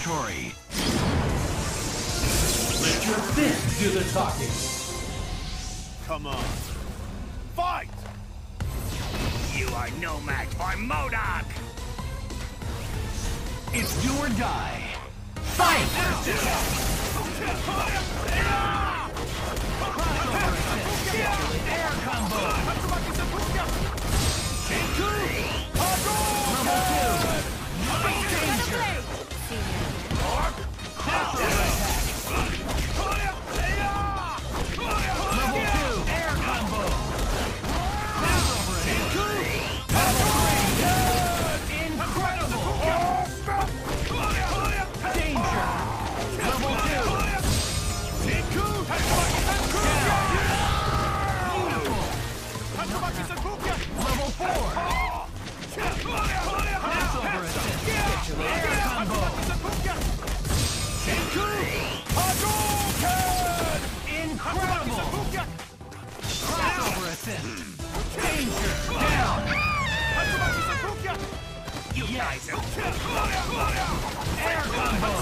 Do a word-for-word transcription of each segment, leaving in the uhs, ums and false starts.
territory. Let your fist do the talking. Come on. Fight! You are no match for MODOK! It's do or die. Fight! Crossover assist. Air combo. Level two. Danger. Crossover attack. Level two. Air combo. Crossover attack. Level three. Incredible. Danger. Level two. Beautiful. Level four. Crossover assist. Air combo. Incredible. Crossover assist. Danger. Down. You guys are... Air combo.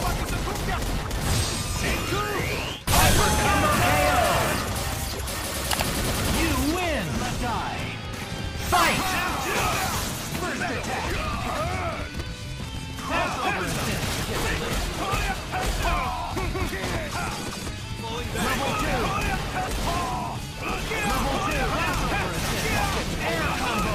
Hyper combo K O. You win. Die. Fight. First attack. Crossover assist. Level two. Level two. Crossover assist. Air combo.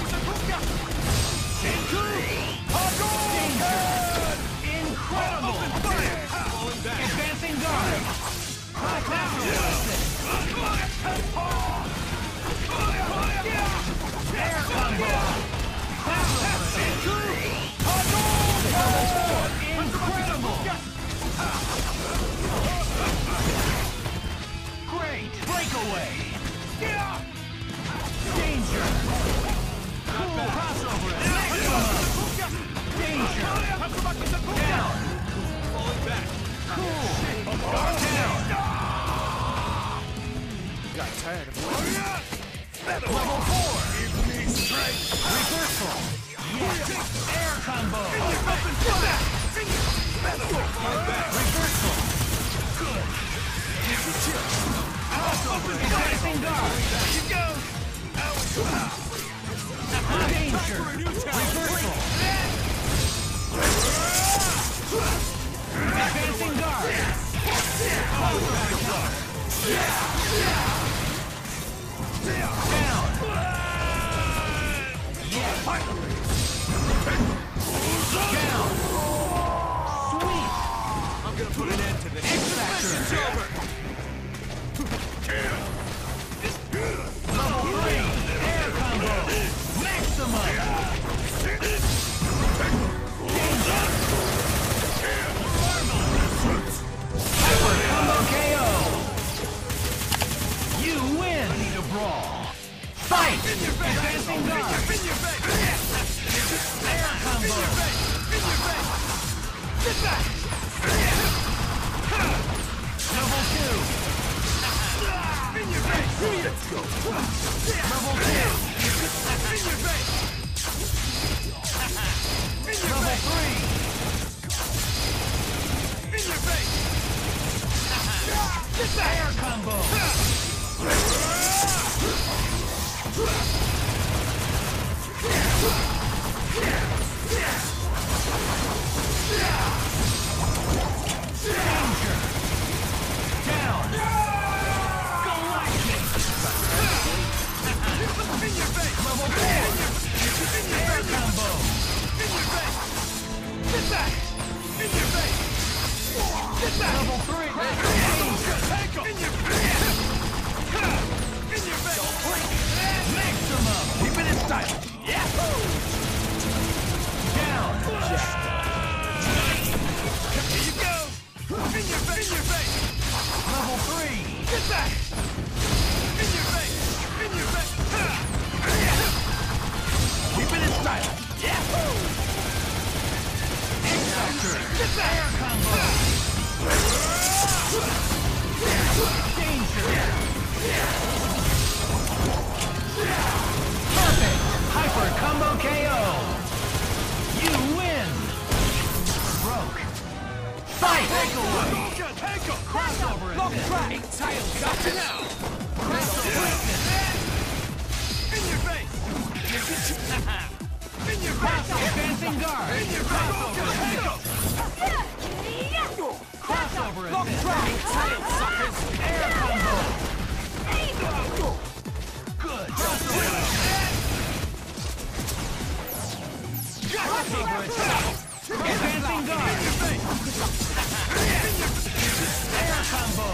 Danger. Incredible. Advancing guard. Crossover assist. Air combo. Crossover assist. Level four. Incredible. Great. Breakaway. Danger. Cool crossover. Maximum. Danger. Down. Cool. Down. Got tired of Level four. Reversal. Yes. Air combo. Reversal. Good. Crossover. Advancing guard. Danger. Reversal. Advancing guard. Crossover guard. Down. Yes. Down. Sweet. I'm gonna put an end to this. X-Factor. over. Level three. Air combo. Maximum. Hyper combo K O. You win. Need a brawl. Fight. Advancing guard. Air combo. Level two. Let's go. Level two. Level three. Air combo. Danger. Down. Galactic. Level four. Air combo. Level three. Maximum. Keep it in style. Yahoo! Down. Here you go. In your face. In your face. Level three. Get back. In your face. In your face. Keep it in style. Yahoo! X-Factor. Air combo. Danger. Perfect. Hyper combo K O. You win. Broke. Fight! Take away! Take him! Crossover Lock assist. track! Eight title Got you shot. now! Crossover assist. In your face! In your face! Advancing guard. In your face! Take him! Crossover Lock assist. track! Eight title suckers. Air combo. Good. Crossover assist. Crossover assist. Advancing guard. In your face! Air combo.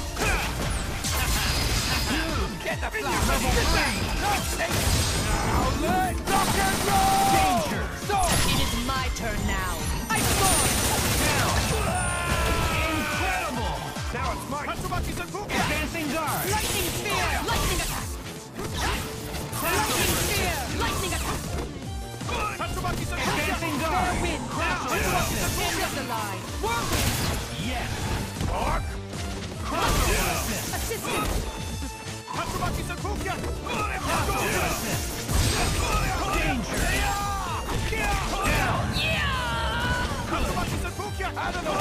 Get the fly! Level three. Now let rock and roll! Danger. It is my turn now. I saw! Down. Incredible. Now it's mine! Tatsumaki Senpuku! Advancing guard. Lightning spear! Lightning attack! Lightning spear! Lightning attack! Tatsumaki Senpuku! Advancing guard. Win! Crossover assist. End of the line! Yes. Mark! Crossover assist. Assistant! Tatsumaki Senpuku! Crossover assist. Danger. Down. Tatsumaki Senpuku! Out of the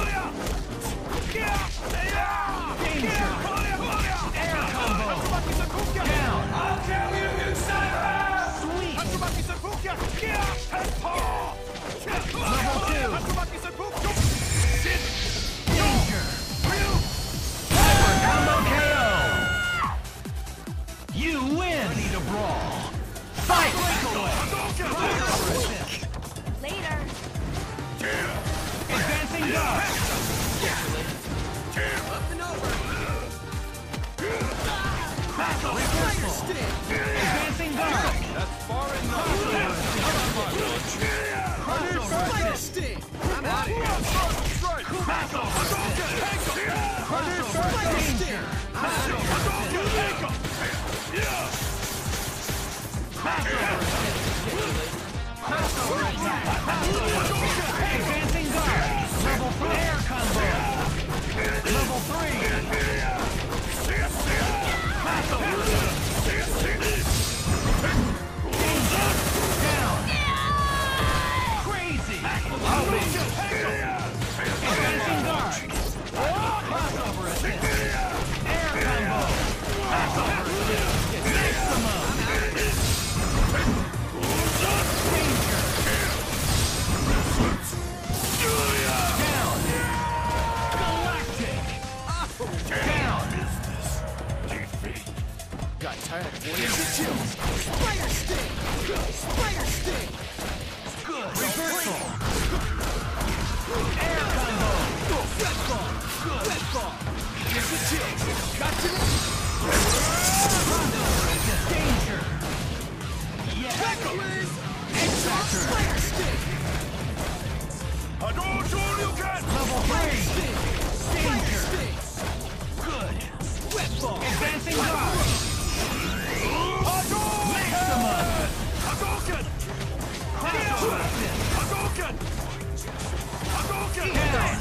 Danger. Air combo. Tatsumaki Senpuku! Down. I'll tell you, you son of a... Sweet. Tatsumaki Senpuku! Tempo! Level two. Tatsumaki Senpuku! Sit! Danger. Ryu! Combo K O. You win. Ready to brawl. Fight. Breakaway. Crossover assist. Later! Advancing guard. Reversal. Advancing guard. That's far enough! Crossover assist. I'm out of here! Strike! Crossover assist. Crossover danger. Crossover assist. Crossover assist. Crossover attack. Advancing guard. Level four. Air combo. Level three. Crossover assist. Danger. Down. Crazy. Advancing guard. Crossover assist. Air combo. Crossover assist. Maximum. Danger. Down. Galactic. Down. Got tired. Spider sting! Spider sting! Good. Reversal. Air combo. Good. Crossover assist. Danger. Yes. X-Factor. Spider sting! Level three. Danger. Good. Advancing guard. Maximum. Crossover assist. Down.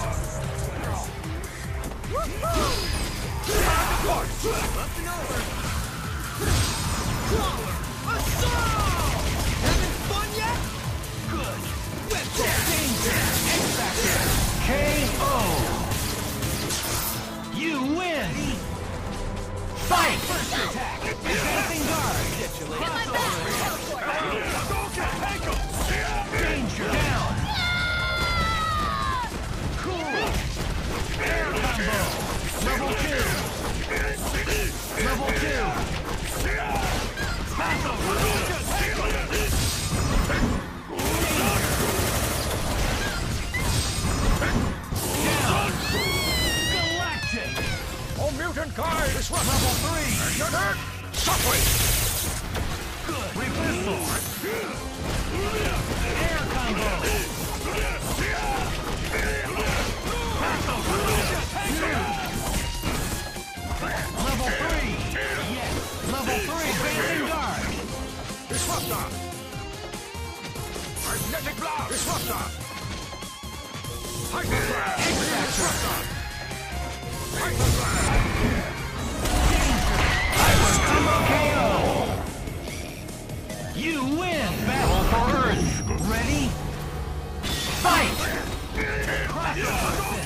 Having fun yet? Good. Danger. X-Factor. K O. You win. Fight. First attack. Advancing guard. Crossover assist. Danger. Down. Cool. Air combo. Level two. Level two. Crossover assist. Down. Galactic. Oh, mutant guy! This one! Level three. Your turn! Shockwave! Good. Reversal. Air combo. Crossover assist. Level three. Yes. Level three. Advancing guard. Disruptor! Magnetic blast! Disruptor! Hyper blast! Disruptor! Hyper blast! Combo K O. You win. Battle for Earth. Ready? Fight. Crossover assist.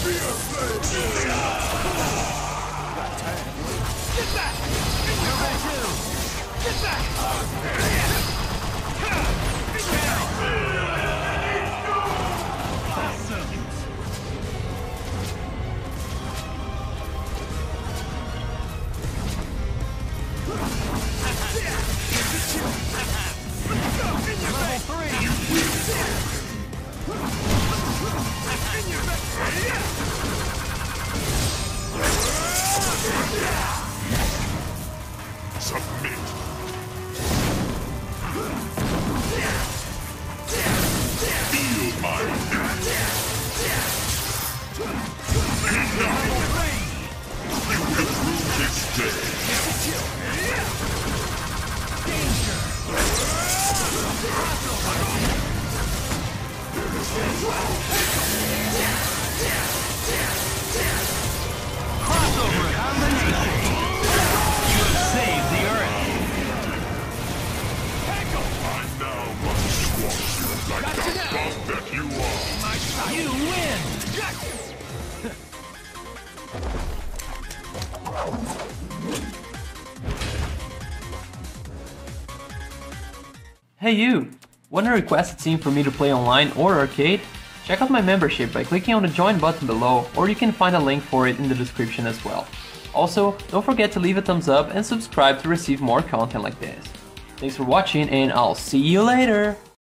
Get back! Get back! Submit. Feel my death. You will rue this day. Crossover combination. You have saved the Earth. I now must squash you like the bug that you are. You win. Hey you! Want a requested scene for me to play online or arcade? Check out my membership by clicking on the join button below, or you can find a link for it in the description as well. Also, don't forget to leave a thumbs up and subscribe to receive more content like this. Thanks for watching and I'll see you later!